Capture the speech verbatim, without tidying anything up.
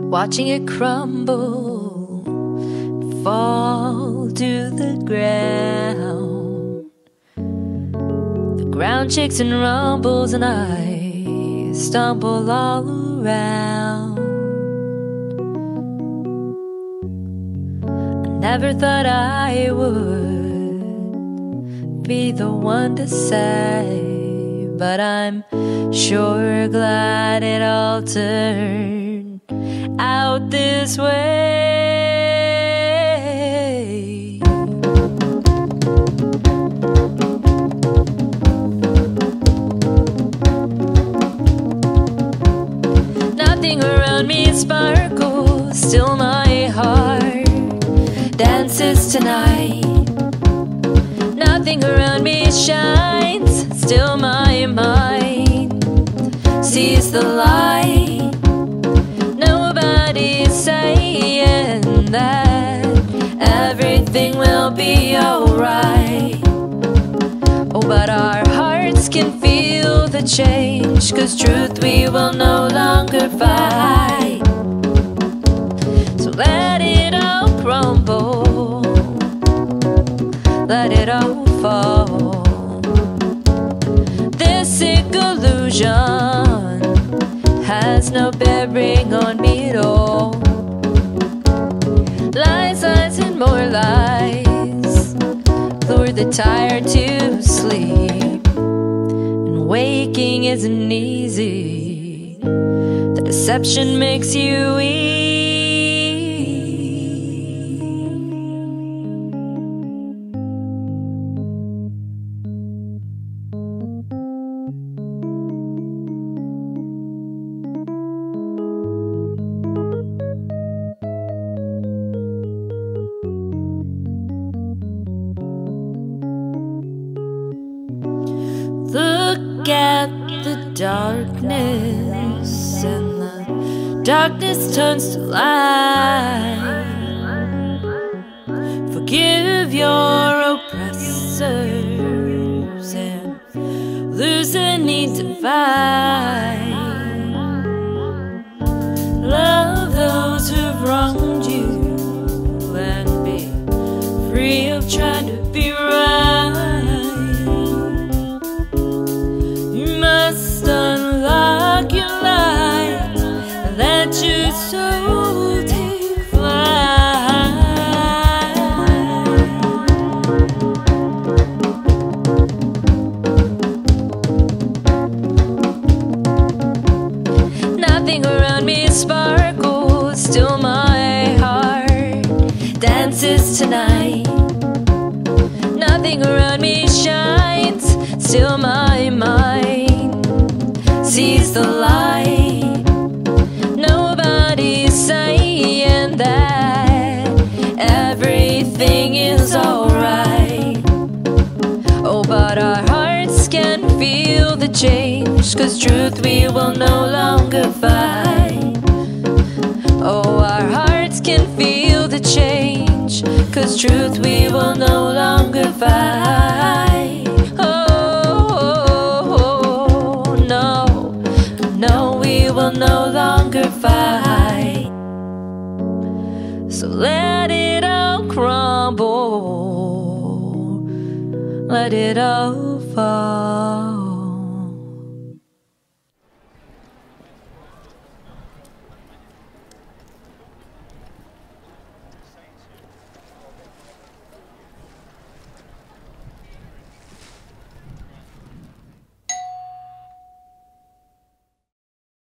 watching it crumble, fall to the ground. The ground shakes and rumbles and I stumble all around. I never thought I would be the one to say, but I'm sure glad it all turned out this way. Nothing around me sparkles, still my heart dances tonight. Nothing around me shines, still my mind sees the light. Nobody's saying that everything will be alright. Oh, but our hearts can feel the change, 'cause truth we will no longer fight. So let it all crumble, let it all fall. This sick illusion has no bearing on me at all. Lies, lies, and more lies lure the tired to sleep, and waking isn't easy. The deception makes you weak. Look at the darkness, and the darkness turns to light. Forgive your oppressors and lose the need to fight. Love those who've wronged you and be free of trying to be right. Unlock your light and let your soul take flight. Nothing around me sparkles, still my heart dances tonight. Nothing around me shines, still my mind sees the light. Nobody's saying that everything is alright. Oh, but our hearts can feel the change, 'cause truth we will no longer fight. Oh, our hearts can feel the change, 'cause truth we will no longer fight. Oh, will no longer fight. So let it all crumble, let it all fall.